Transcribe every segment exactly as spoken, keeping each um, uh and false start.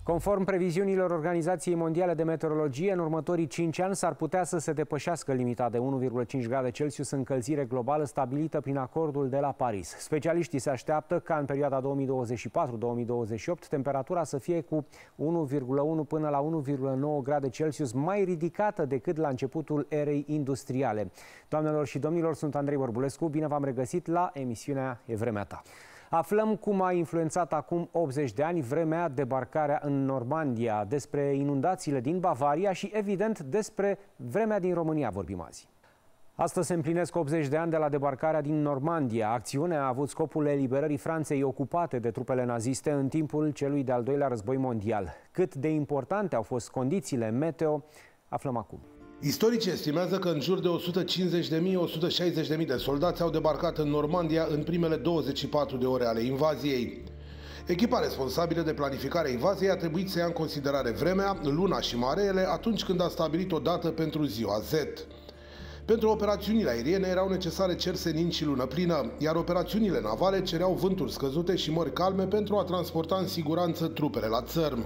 Conform previziunilor Organizației Mondiale de Meteorologie, în următorii cinci ani s-ar putea să se depășească limita de unu virgulă cinci grade Celsius încălzire globală stabilită prin acordul de la Paris. Specialiștii se așteaptă ca în perioada două mii douăzeci și patru două mii douăzeci și opt temperatura să fie cu unu virgulă unu până la unu virgulă nouă grade Celsius mai ridicată decât la începutul erei industriale. Doamnelor și domnilor, sunt Andrei Bărbulescu, bine v-am regăsit la emisiunea E Vremea Ta. Aflăm cum a influențat acum optzeci de ani vremea debarcarea în Normandia, despre inundațiile din Bavaria și, evident, despre vremea din România vorbim azi. Astăzi se împlinesc optzeci de ani de la debarcarea din Normandia. Acțiunea a avut scopul eliberării Franței ocupate de trupele naziste în timpul celui de-al doilea război mondial. Cât de importante au fost condițiile meteo, aflăm acum. Istoricii estimează că în jur de o sută cincizeci de mii - o sută șaizeci de mii de soldați au debarcat în Normandia în primele douăzeci și patru de ore ale invaziei. Echipa responsabilă de planificarea invaziei a trebuit să ia în considerare vremea, luna și mareele atunci când a stabilit o dată pentru ziua Z. Pentru operațiunile aeriene erau necesare cer senin și lună plină, iar operațiunile navale cereau vânturi scăzute și mări calme pentru a transporta în siguranță trupele la țărm.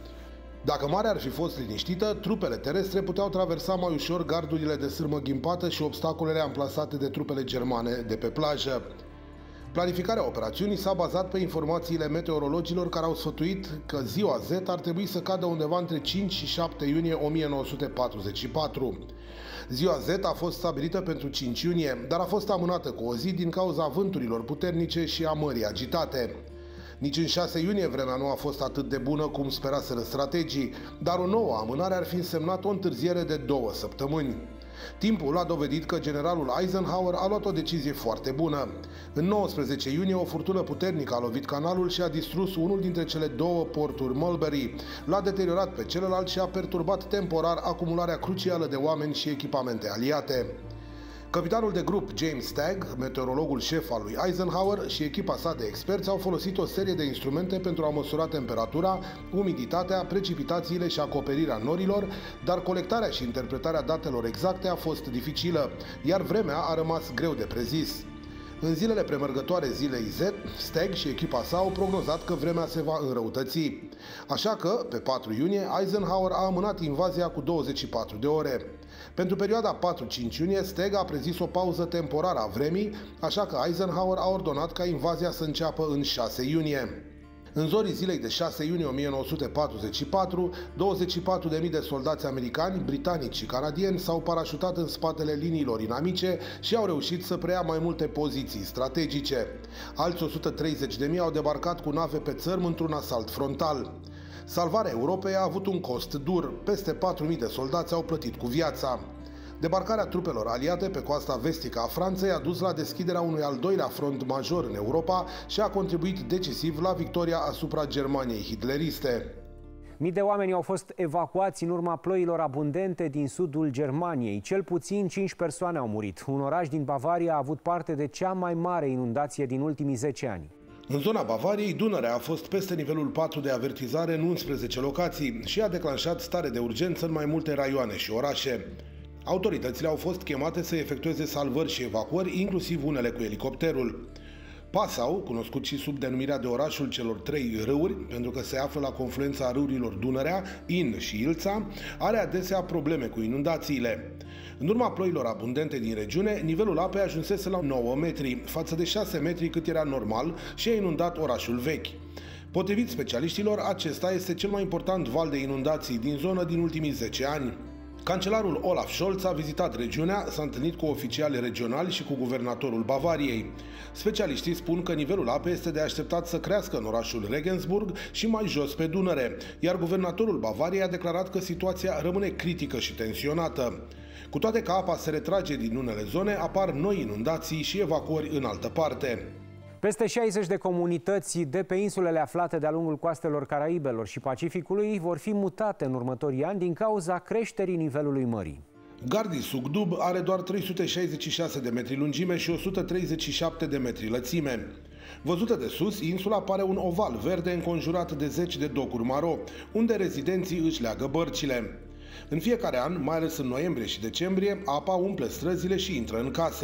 Dacă marea ar fi fost liniștită, trupele terestre puteau traversa mai ușor gardurile de sârmă ghimpată și obstacolele amplasate de trupele germane de pe plajă. Planificarea operațiunii s-a bazat pe informațiile meteorologilor care au sfătuit că ziua Z ar trebui să cadă undeva între cinci și șapte iunie o mie nouă sute patruzeci și patru. Ziua Z a fost stabilită pentru cinci iunie, dar a fost amânată cu o zi din cauza vânturilor puternice și a mării agitate. Nici în șase iunie vremea nu a fost atât de bună cum speraseră strategii, dar o nouă amânare ar fi însemnat o întârziere de două săptămâni. Timpul a dovedit că generalul Eisenhower a luat o decizie foarte bună. În nouăsprezece iunie, o furtună puternică a lovit canalul și a distrus unul dintre cele două porturi Mulberry, l-a deteriorat pe celălalt și a perturbat temporar acumularea crucială de oameni și echipamente aliate. Capitanul de grup James Stagg, meteorologul șef al lui Eisenhower, și echipa sa de experți au folosit o serie de instrumente pentru a măsura temperatura, umiditatea, precipitațiile și acoperirea norilor, dar colectarea și interpretarea datelor exacte a fost dificilă, iar vremea a rămas greu de prezis. În zilele premergătoare zilei Z, Stagg și echipa sa au prognozat că vremea se va înrăutăți. Așa că, pe patru iunie, Eisenhower a amânat invazia cu douăzeci și patru de ore. Pentru perioada patru cinci iunie, Stagg a prezis o pauză temporară a vremii, așa că Eisenhower a ordonat ca invazia să înceapă în șase iunie. În zorii zilei de șase iunie o mie nouă sute patruzeci și patru, douăzeci și patru de mii de soldați americani, britanici și canadieni s-au parașutat în spatele liniilor inamice și au reușit să preia mai multe poziții strategice. Alți o sută treizeci de mii au debarcat cu nave pe țărm într-un asalt frontal. Salvarea Europei a avut un cost dur, peste patru mii de soldați au plătit cu viața. Debarcarea trupelor aliate pe coasta vestică a Franței a dus la deschiderea unui al doilea front major în Europa și a contribuit decisiv la victoria asupra Germaniei hitleriste. Mii de oameni au fost evacuați în urma ploilor abundente din sudul Germaniei. Cel puțin cinci persoane au murit. Un oraș din Bavaria a avut parte de cea mai mare inundație din ultimii zece ani. În zona Bavariei, Dunărea a fost peste nivelul patru de avertizare în unsprezece locații și a declanșat stare de urgență în mai multe raioane și orașe. Autoritățile au fost chemate să efectueze salvări și evacuări, inclusiv unele cu elicopterul. Passau, cunoscut și sub denumirea de orașul celor trei râuri, pentru că se află la confluența râurilor Dunărea, Inn și Ilța, are adesea probleme cu inundațiile. În urma ploilor abundente din regiune, nivelul apei ajunsese la nouă metri, față de șase metri cât era normal, și a inundat orașul vechi. Potrivit specialiștilor, acesta este cel mai important val de inundații din zonă din ultimii zece ani. Cancelarul Olaf Scholz a vizitat regiunea, s-a întâlnit cu oficiali regionali și cu guvernatorul Bavariei. Specialiștii spun că nivelul apei este de așteptat să crească în orașul Regensburg și mai jos pe Dunăre, iar guvernatorul Bavariei a declarat că situația rămâne critică și tensionată. Cu toate că apa se retrage din unele zone, apar noi inundații și evacuări în altă parte. Peste șaizeci de comunități de pe insulele aflate de-a lungul coastelor Caraibelor și Pacificului vor fi mutate în următorii ani din cauza creșterii nivelului mării. Gardii Sugdub are doar trei sute șaizeci și șase de metri lungime și o sută treizeci și șapte de metri lățime. Văzută de sus, insula pare un oval verde înconjurat de zeci de docuri maro, unde rezidenții își leagă bărcile. În fiecare an, mai ales în noiembrie și decembrie, apa umple străzile și intră în case.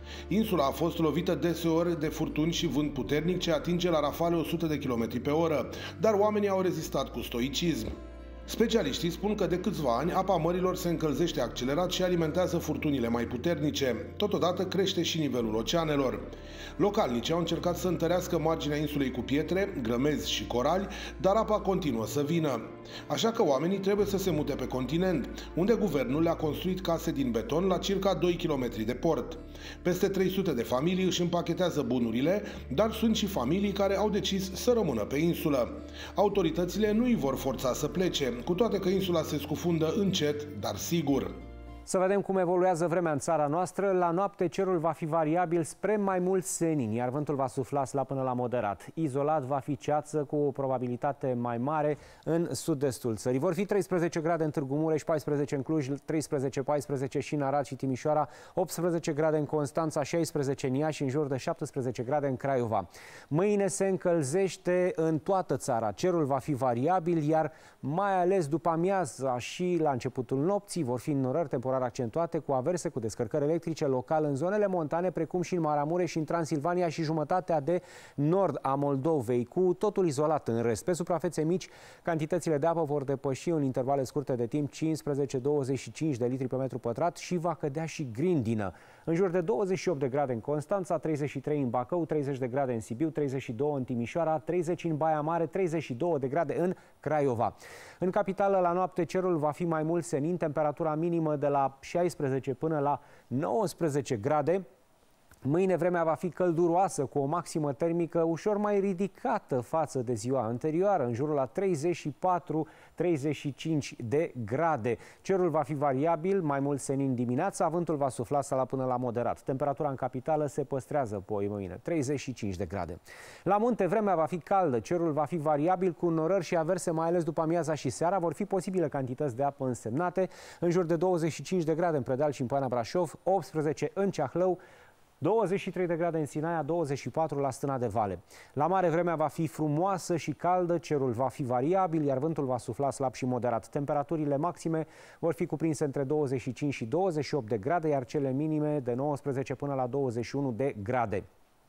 Insula a fost lovită deseori de furtuni și vânt puternic ce atinge la rafale o sută de kilometri pe oră, dar oamenii au rezistat cu stoicism. Specialiștii spun că de câțiva ani apa mărilor se încălzește accelerat și alimentează furtunile mai puternice. Totodată crește și nivelul oceanelor. Localnicii au încercat să întărească marginea insulei cu pietre, grămezi și corali, dar apa continuă să vină. Așa că oamenii trebuie să se mute pe continent, unde guvernul le-a construit case din beton la circa doi kilometri de port. Peste trei sute de familii își împachetează bunurile, dar sunt și familii care au decis să rămână pe insulă. Autoritățile nu îi vor forța să plece, cu toate că insula se scufundă încet, dar sigur. Să vedem cum evoluează vremea în țara noastră. La noapte cerul va fi variabil spre mai mult senin, iar vântul va sufla slab până la moderat. Izolat va fi ceață cu o probabilitate mai mare în sud-estul țării. Vor fi treisprezece grade în Târgu Mureș, paisprezece în Cluj, treisprezece paisprezece și în Arad și Timișoara, optsprezece grade în Constanța, șaisprezece în Iași și în jur de șaptesprezece grade în Craiova. Mâine se încălzește în toată țara. Cerul va fi variabil, iar mai ales după amiaza și la începutul nopții vor fi înnorări temporare accentuate cu averse cu descărcări electrice local în zonele montane, precum și în Maramureș și în Transilvania și jumătatea de nord a Moldovei, cu totul izolat în rest. Pe suprafețe mici, cantitățile de apă vor depăși în intervale scurte de timp cincisprezece douăzeci și cinci de litri pe metru pătrat și va cădea și grindină. În jur de douăzeci și opt de grade în Constanța, treizeci și trei în Bacău, treizeci de grade în Sibiu, treizeci și doi în Timișoara, treizeci în Baia Mare, treizeci și două de grade în Craiova. În capitală, la noapte, cerul va fi mai mult senin, temperatura minimă de la șaisprezece până la nouăsprezece grade. Mâine vremea va fi călduroasă, cu o maximă termică ușor mai ridicată față de ziua anterioară, în jurul la treizeci și patru treizeci și cinci de grade. Cerul va fi variabil, mai mult senin dimineața, vântul va sufla la până la moderat. Temperatura în capitală se păstrează poi mâine, treizeci și cinci de grade. La munte vremea va fi caldă, cerul va fi variabil cu norări și averse, mai ales după amiaza și seara. Vor fi posibile cantități de apă însemnate, în jur de douăzeci și cinci de grade în Predeal și în Poiana Brașov, optsprezece în Ceahlău, douăzeci și trei de grade în Sinaia, douăzeci și patru la Stâna de Vale. La mare vremea va fi frumoasă și caldă, cerul va fi variabil, iar vântul va sufla slab și moderat. Temperaturile maxime vor fi cuprinse între douăzeci și cinci și douăzeci și opt de grade, iar cele minime de nouăsprezece până la douăzeci și unu de grade.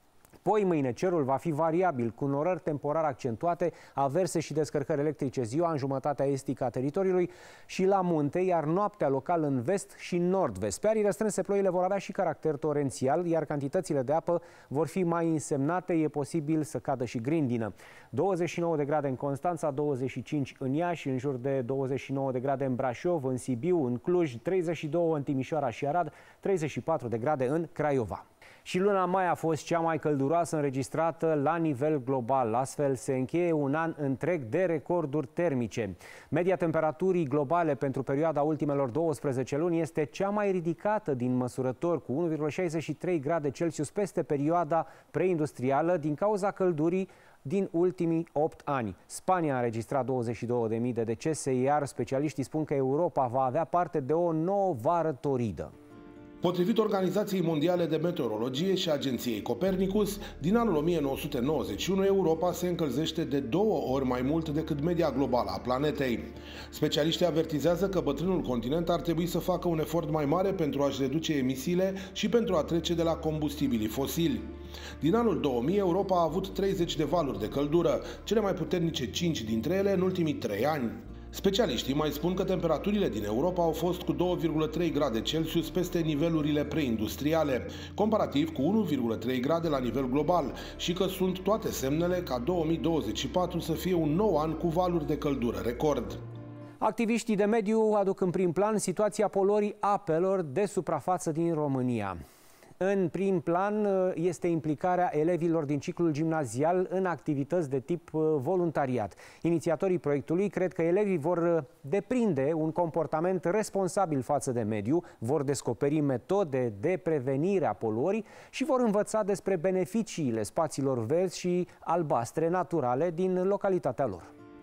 Poi mâine cerul va fi variabil, cu norări temporar accentuate, averse și descărcări electrice ziua în jumătatea estică a teritoriului și la munte, iar noaptea local în vest și nord-vest. Pe arii restrânse, ploile vor avea și caracter torențial, iar cantitățile de apă vor fi mai însemnate, e posibil să cadă și grindină. douăzeci și nouă de grade în Constanța, douăzeci și cinci în Iași, în jur de douăzeci și nouă de grade în Brașov, în Sibiu, în Cluj, treizeci și doi în Timișoara și Arad, treizeci și patru de grade în Craiova. Și luna mai a fost cea mai călduroasă înregistrată la nivel global. Astfel se încheie un an întreg de recorduri termice. Media temperaturii globale pentru perioada ultimelor douăsprezece luni este cea mai ridicată din măsurători, cu unu virgulă șaizeci și trei grade Celsius peste perioada preindustrială din cauza căldurii din ultimii opt ani. Spania a înregistrat douăzeci și două de mii de decese, iar specialiștii spun că Europa va avea parte de o nouă vară toridă. Potrivit Organizației Mondiale de Meteorologie și Agenției Copernicus, din anul o mie nouă sute nouăzeci și unu Europa se încălzește de două ori mai mult decât media globală a planetei. Specialiștii avertizează că bătrânul continent ar trebui să facă un efort mai mare pentru a-și reduce emisiile și pentru a trece de la combustibilii fosili. Din anul două mii, Europa a avut treizeci de valuri de căldură, cele mai puternice cinci dintre ele în ultimii trei ani. Specialiștii mai spun că temperaturile din Europa au fost cu două virgulă trei grade Celsius peste nivelurile preindustriale, comparativ cu unu virgulă trei grade la nivel global, și că sunt toate semnele ca două mii douăzeci și patru să fie un nou an cu valuri de căldură record. Activiștii de mediu aduc în prim plan situația poluării apelor de suprafață din România. În prim plan este implicarea elevilor din ciclul gimnazial în activități de tip voluntariat. Inițiatorii proiectului cred că elevii vor deprinde un comportament responsabil față de mediu, vor descoperi metode de prevenire a poluării și vor învăța despre beneficiile spațiilor verzi și albastre naturale din localitatea lor.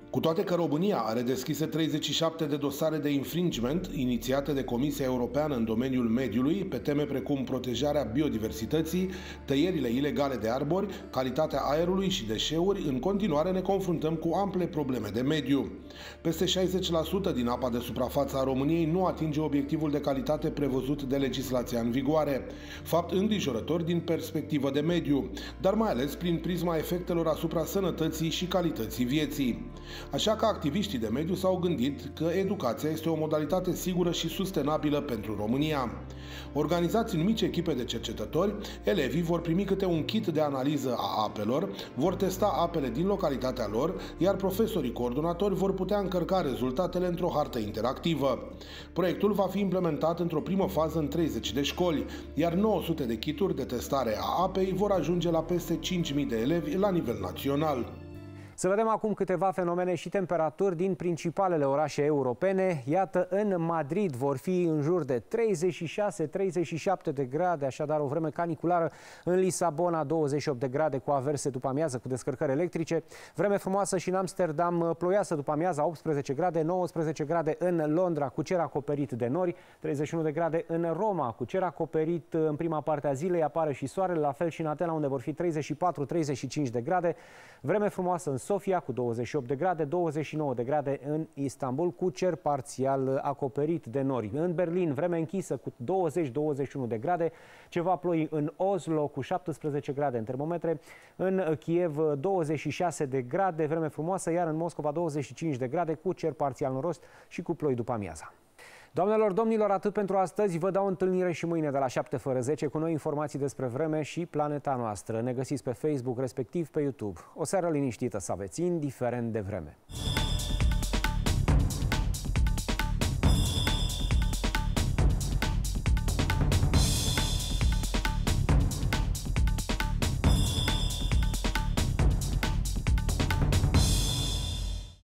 Cu toate că România are deschise treizeci și șapte de dosare de infringement inițiate de Comisia Europeană în domeniul mediului pe teme precum protejarea biodiversității, tăierile ilegale de arbori, calitatea aerului și deșeuri, în continuare ne confruntăm cu ample probleme de mediu. Peste șaizeci la sută din apa de suprafață a României nu atinge obiectivul de calitate prevăzut de legislația în vigoare, fapt îngrijorător din perspectivă de mediu, dar mai ales prin prisma efectelor asupra sănătății și calității vieții. Așa că activiștii de mediu s-au gândit că educația este o modalitate sigură și sustenabilă pentru România. Organizați în mici echipe de cercetători, elevii vor primi câte un kit de analiză a apelor, vor testa apele din localitatea lor, iar profesorii coordonatori vor putea încărca rezultatele într-o hartă interactivă. Proiectul va fi implementat într-o primă fază în treizeci de școli, iar nouă sute de kituri de testare a apei vor ajunge la peste cinci mii de elevi la nivel național. Să vedem acum câteva fenomene și temperaturi din principalele orașe europene. Iată, în Madrid vor fi în jur de treizeci și șase treizeci și șapte de grade, așadar o vreme caniculară. În Lisabona douăzeci și opt de grade cu averse după amiază cu descărcări electrice. Vreme frumoasă și în Amsterdam, ploioasă după amiaza, optsprezece grade, nouăsprezece grade în Londra cu cer acoperit de nori, treizeci și unu de grade în Roma cu cer acoperit în prima parte a zilei, apare și soarele, la fel și în Atena unde vor fi treizeci și patru treizeci și cinci de grade. Vreme frumoasă în Sofia cu douăzeci și opt de grade, douăzeci și nouă de grade în Istanbul cu cer parțial acoperit de nori. În Berlin, vreme închisă cu douăzeci douăzeci și unu de grade, ceva ploi în Oslo cu șaptesprezece grade în termometre, în Kiev douăzeci și șase de grade, vreme frumoasă, iar în Moscova douăzeci și cinci de grade cu cer parțial noros și cu ploi după amiaza. Doamnelor, domnilor, atât pentru astăzi. Vă dau întâlnire și mâine de la șapte fără zece cu noi informații despre vreme și planeta noastră. Ne găsiți pe Facebook, respectiv pe YouTube. O seară liniștită să aveți, indiferent de vreme.